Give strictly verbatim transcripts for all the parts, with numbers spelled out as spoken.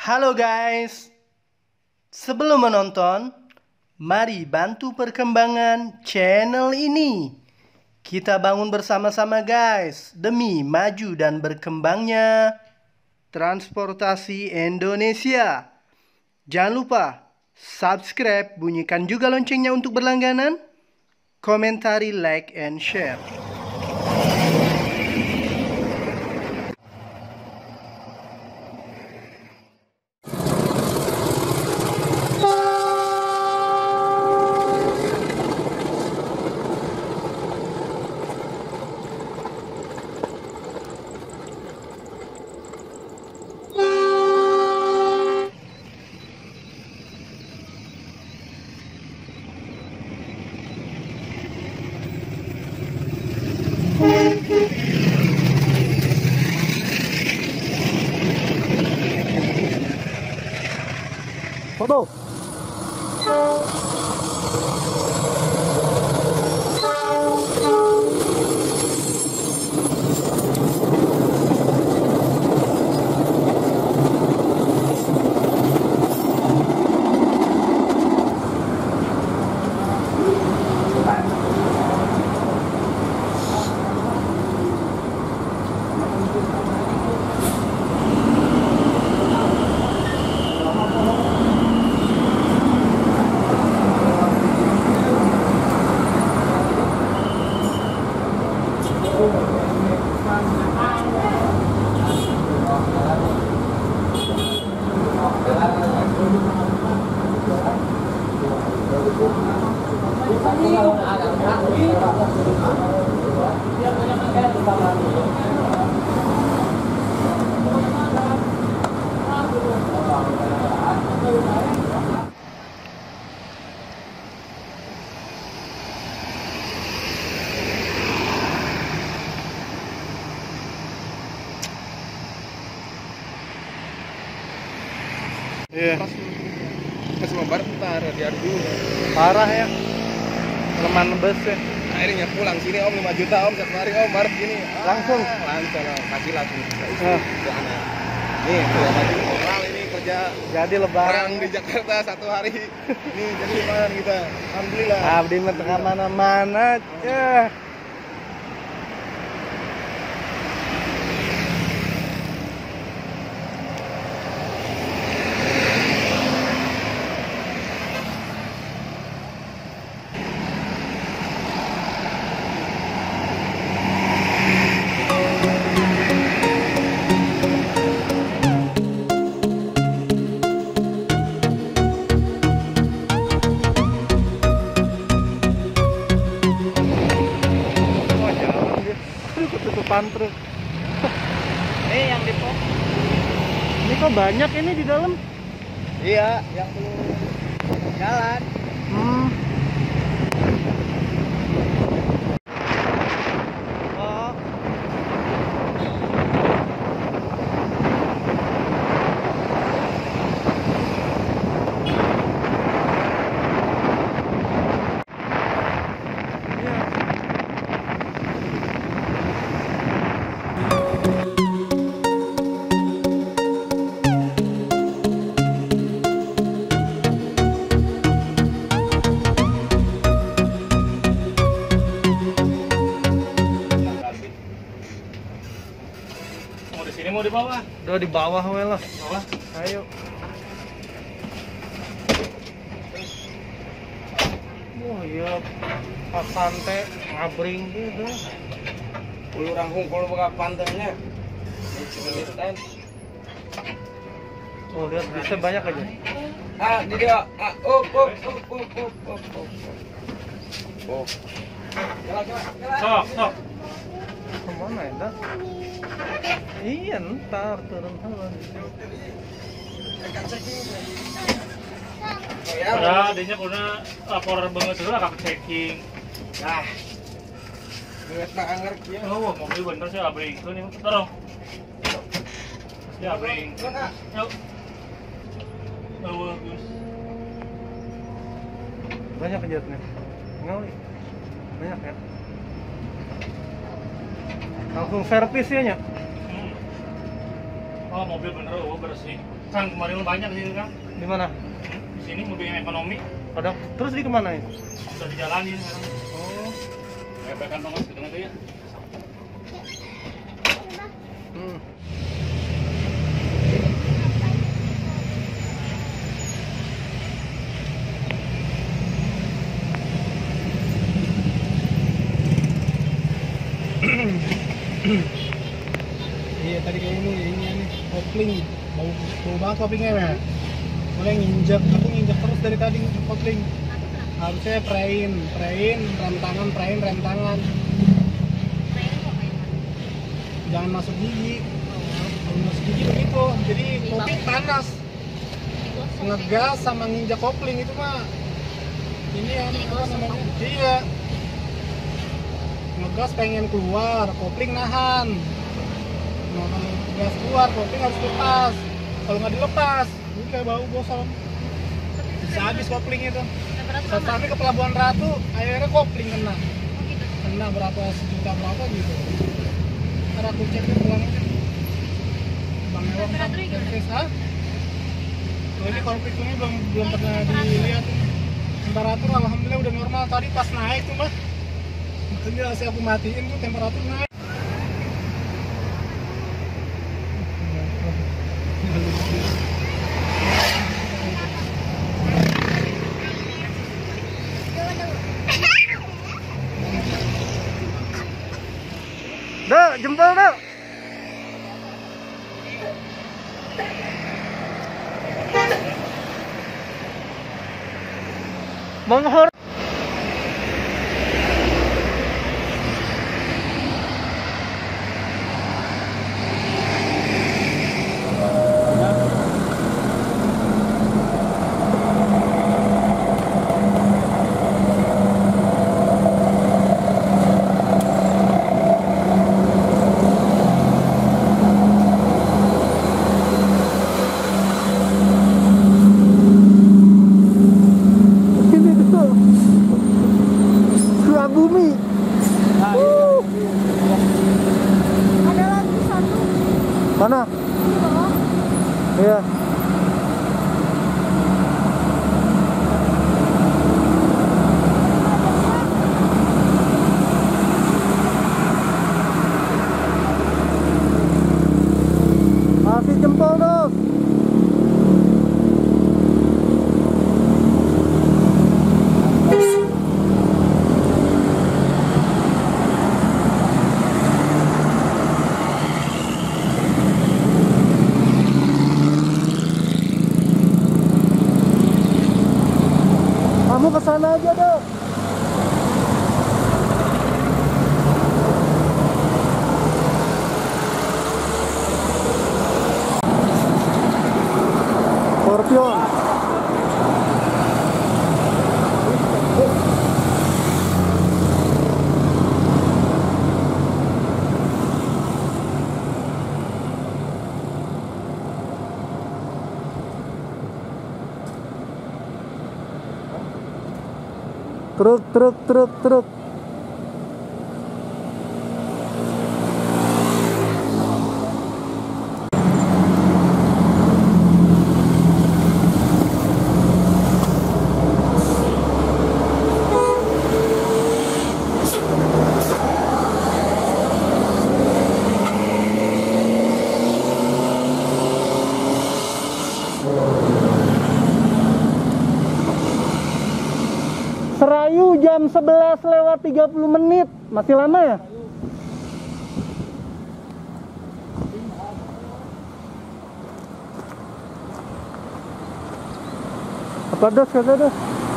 Halo guys, sebelum menonton, mari bantu perkembangan channel ini. Kita bangun bersama-sama guys, demi maju dan berkembangnya transportasi Indonesia. Jangan lupa subscribe, bunyikan juga loncengnya untuk berlangganan, komentari, like, and share. Foto. Iya. Pas lebar ntar diadu. Parah ya. Leman bus ya. Akhirnya pulang sini om lima juta om satu hari om baru gini. Langsung? Ah, langsung om. Kasih langsung. Ah. Nih tuh baju moral ini kerja. Jadi Orang lebaran di Jakarta satu hari. Nih jadi lebaran kita. Alhamdulillah. abdi mah tengah mana-mana ya. Ketutupan truk. Nih yang di pom. Ini kok banyak ini di dalam? Iya, yang belum jalan. Hmm. Oh. Mau di sini mau di bawah? Udah di bawah we lah. Bawah. Ayo. Wah iya, Pak Sante ngabring gitu. Ulu rangkung kalau buka pantainya. Itu kan. Oh lihat bisa banyak aja. Ah, di dia. Ah, up, up, up, up, up, up, up. Oh. Jalan, jalan, jalan. Sok, sok. Kemana ya dah? Iya ntar turun turun. Ya, adanya kuna lapor banget dulu lah checking. Nah. Duit mah anger kieu. Oh, mobil bener sih abring. Tuh nih, tolong. Ya abring. Yuk. Oh, bagus. Banyak kejatnya. Ngali. Banyak ya. Langsung servis ya nya. Hmm. Oh, mobil bener, oh bersih. Kang, kemarin lu banyak sih, Kang. Di mana? Di sini mobil yang ekonomi. Ada. Terus di kemana ini? Udah dijalanin sekarang. Oh. Kayak bekan banget, gitu aja ya. Hmm. Iya tadi kayak ini ini nih kopling bau bau banget koplingnya ya. Mulai nginjek aku nginjek terus dari tadi kopling. Harusnya prein prein rem tangan prein rem tangan. Jangan masuk gigi. Kalau masuk gigi begitu. Jadi kopling panas. Ngegas sama nginjek kopling itu mah ini ya apa namanya? Iya. Ngegas pengen keluar, kopling nahan. Nah, kalau gas keluar, kopling harus lepas. Kalau nggak dilepas, ini kayak bau gosong. Bisa habis kopling itu. Saat kami ke Pelabuhan Ratu, akhirnya kopling kena. Kena berapa sejuta berapa gitu. Ntar aku cek deh pulangnya. Bang Ewang kan tes ah. Kalau ini konfliknya belum belum pernah dilihat. Temperatur alhamdulillah udah normal. Tadi pas naik tuh mah. Makanya saya aku matiin tuh temperatur naik. Dok, jempol dok. Menghor. Bumi. Nah, uh. Ada lagi satu. Mana? Ini bawah. Iya. Kasih jempol dong. Kamu kesana aja dong. Scorpion. Truk, truk, truk, truk. Serayu jam sebelas lewat tiga puluh menit. Masih lama ya? Apa dos kata dos?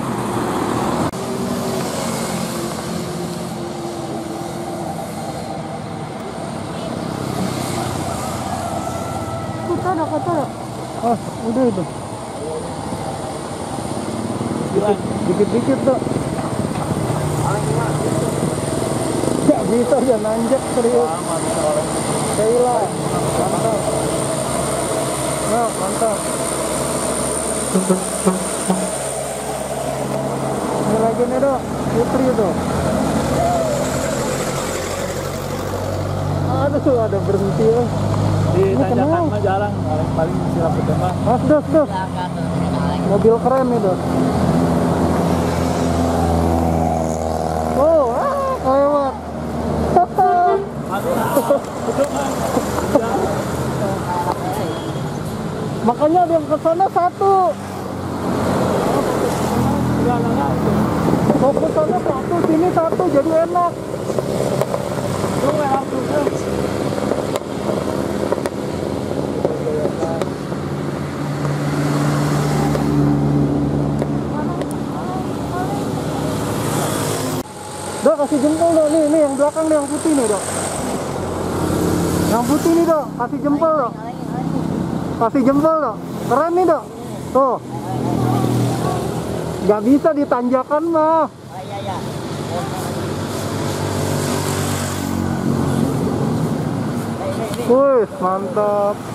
Foto ada foto ada. Oh, udah itu. Dikit-dikit tuh. Ya bisa ya nanjak serius. Kayla, mantap. Nah, mantap. Ini lagi nih dok, putri tuh. Aduh, ada berhenti loh. Di Ini tanjakan kenal. mah jarang, paling paling silap putih mah. Mas, dos, dos. Mobil keren nih, dos. Oh, ah, kelewat. Makanya ada yang ke sana satu. Mau ke sana satu, sini satu, jadi enak. Dok, kasih jempol dok, nih, nih yang belakang nih, yang putih nih dok. Yang putih nih dok, kasih jempol dok. Kasih jempol dok, keren nih dok. Tuh. Gak bisa ditanjakan mah. Wih, mantap.